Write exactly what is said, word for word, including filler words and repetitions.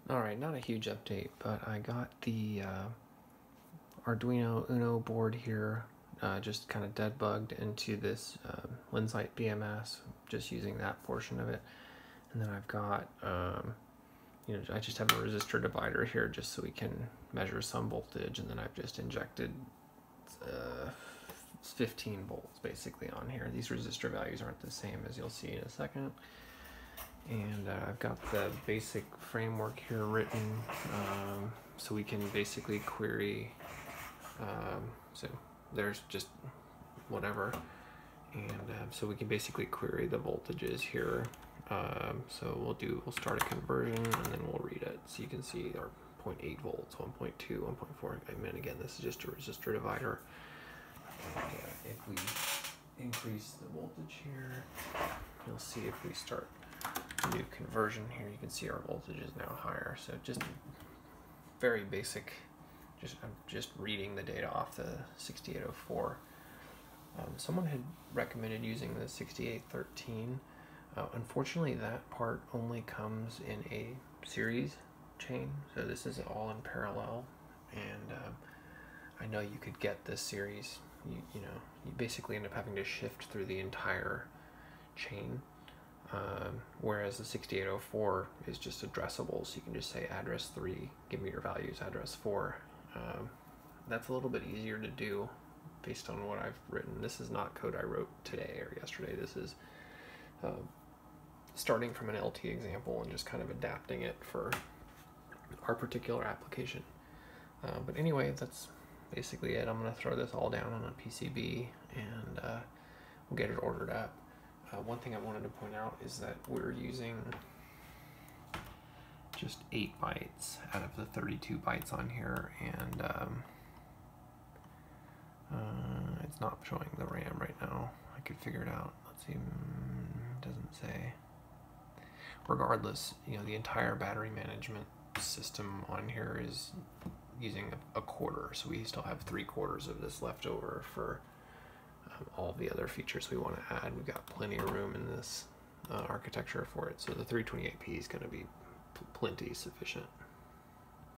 Alright, not a huge update, but I got the uh, Arduino Uno board here uh, just kind of dead bugged into this uh, Insight B M S, just using that portion of it. And then I've got, um, you know, I just have a resistor divider here just so we can measure some voltage, and then I've just injected uh, fifteen volts basically on here. These resistor values aren't the same, as you'll see in a second. And uh, I've got the basic framework here written, um, so we can basically query, um, so there's just whatever, and um, so we can basically query the voltages here. Um, so we'll do, we'll start a conversion and then we'll read it. So you can see our zero point eight volts, one point two, one point four. I mean, again, this is just a resistor divider. And uh, if we increase the voltage here, you'll see if we start a new conversion here, you can see our voltage is now higher. So just very basic, just I'm just reading the data off the sixty-eight oh four. Um, someone had recommended using the sixty-eight thirteen. Uh, unfortunately, that part only comes in a series chain, so this is all in parallel. And um, I know you could get this series, you, you know, you basically end up having to shift through the entire chain. Um, whereas the sixty-eight oh four is just addressable, so you can just say address three, give me your values, address four. Um, that's a little bit easier to do based on what I've written. This is not code I wrote today or yesterday. This is uh, starting from an L T example and just kind of adapting it for our particular application. Uh, but anyway, that's basically it. I'm going to throw this all down on a P C B and uh, we'll get it ordered up. Uh, one thing I wanted to point out is that we're using just eight bytes out of the thirty-two bytes on here, and um, uh, it's not showing the RAM right now. I could figure it out. Let's see, it doesn't say. Regardless, you know, the entire battery management system on here is using a, a quarter, so we still have three quarters of this left over for Um, all the other features we want to add. We've got plenty of room in this uh, architecture for it, so the three twenty-eight P is going to be plenty sufficient.